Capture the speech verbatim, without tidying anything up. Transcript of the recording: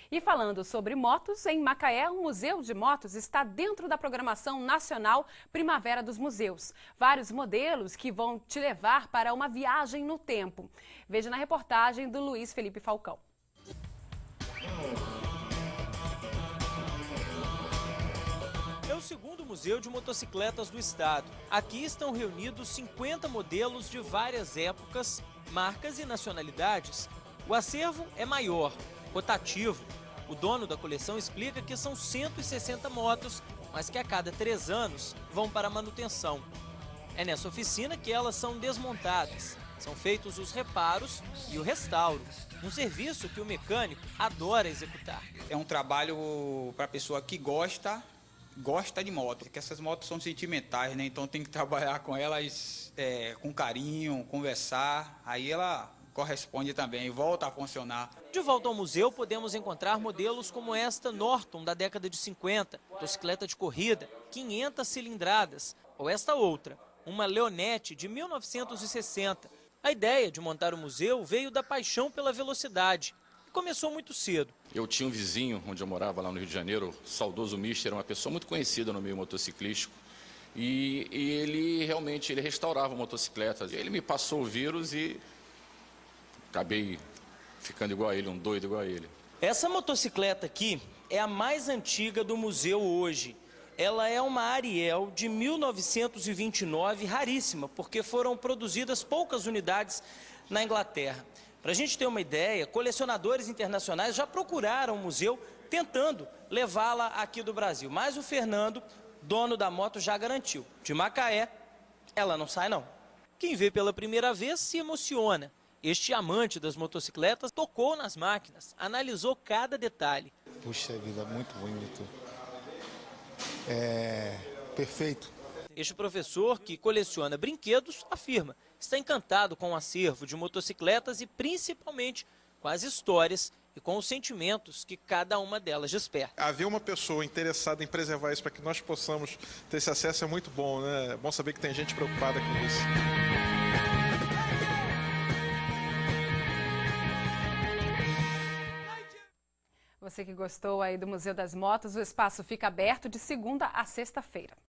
E falando sobre motos, em Macaé, o Museu de Motos está dentro da programação nacional Primavera dos Museus. Vários modelos que vão te levar para uma viagem no tempo. Veja na reportagem do Luiz Felipe Falcão. É o segundo museu de motocicletas do estado. Aqui estão reunidos cinquenta modelos de várias épocas, marcas e nacionalidades. O acervo é maior, rotativo. O dono da coleção explica que são cento e sessenta motos, mas que a cada três anos vão para a manutenção. É nessa oficina que elas são desmontadas. São feitos os reparos e o restauro, um serviço que o mecânico adora executar. É um trabalho para a pessoa que gosta, gosta de moto, porque essas motos são sentimentais, né? Então tem que trabalhar com elas é, com carinho, conversar, aí ela corresponde também, volta a funcionar. De volta ao museu, podemos encontrar modelos como esta Norton, da década de cinquenta, motocicleta de corrida, quinhentas cilindradas, ou esta outra, uma Leonette de mil novecentos e sessenta. A ideia de montar o museu veio da paixão pela velocidade e começou muito cedo. Eu tinha um vizinho, onde eu morava lá no Rio de Janeiro, o saudoso Mister, uma pessoa muito conhecida no meio motociclístico, e, e ele realmente ele restaurava motocicletas. Ele me passou o vírus e acabei ficando igual a ele, um doido igual a ele. Essa motocicleta aqui é a mais antiga do museu hoje. Ela é uma Ariel de mil novecentos e vinte e nove, raríssima, porque foram produzidas poucas unidades na Inglaterra. Para a gente ter uma ideia, colecionadores internacionais já procuraram o museu tentando levá-la aqui do Brasil. Mas o Fernando, dono da moto, já garantiu. De Macaé, ela não sai não. Quem vê pela primeira vez se emociona. Este amante das motocicletas tocou nas máquinas, analisou cada detalhe. Puxa vida, muito bonito. É perfeito. Este professor, que coleciona brinquedos, afirma, está encantado com o acervo de motocicletas e principalmente com as histórias e com os sentimentos que cada uma delas desperta. Haver uma pessoa interessada em preservar isso para que nós possamos ter esse acesso é muito bom, né? É bom saber que tem gente preocupada com isso. Você que gostou aí do Museu das Motos, o espaço fica aberto de segunda a sexta-feira.